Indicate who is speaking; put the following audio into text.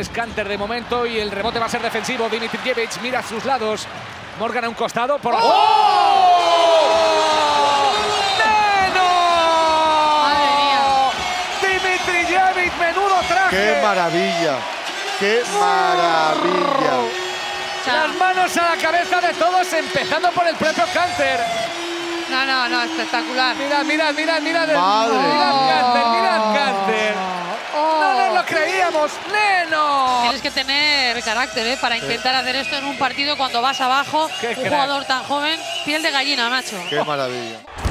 Speaker 1: Es Kanter de momento y el rebote va a ser defensivo. Dimitrijevic mira a sus lados. Morgan a un costado. Por... ¡Oh! ¡Neno!
Speaker 2: ¡Madre mía!
Speaker 1: Dimitrijevic, menudo traje.
Speaker 3: ¡Qué maravilla! ¡Qué maravilla!
Speaker 1: Las manos a la cabeza de todos, empezando por el propio Kanter.
Speaker 2: No, espectacular.
Speaker 1: Mira.
Speaker 3: Madre.
Speaker 1: Mirad Kanter. No nos lo creíamos, Neno.
Speaker 2: Tienes que tener carácter, para intentar hacer esto en un partido cuando vas abajo.
Speaker 1: Qué
Speaker 2: Un
Speaker 1: crack.
Speaker 2: jugador tan joven, piel de gallina, macho.
Speaker 3: ¡Qué maravilla!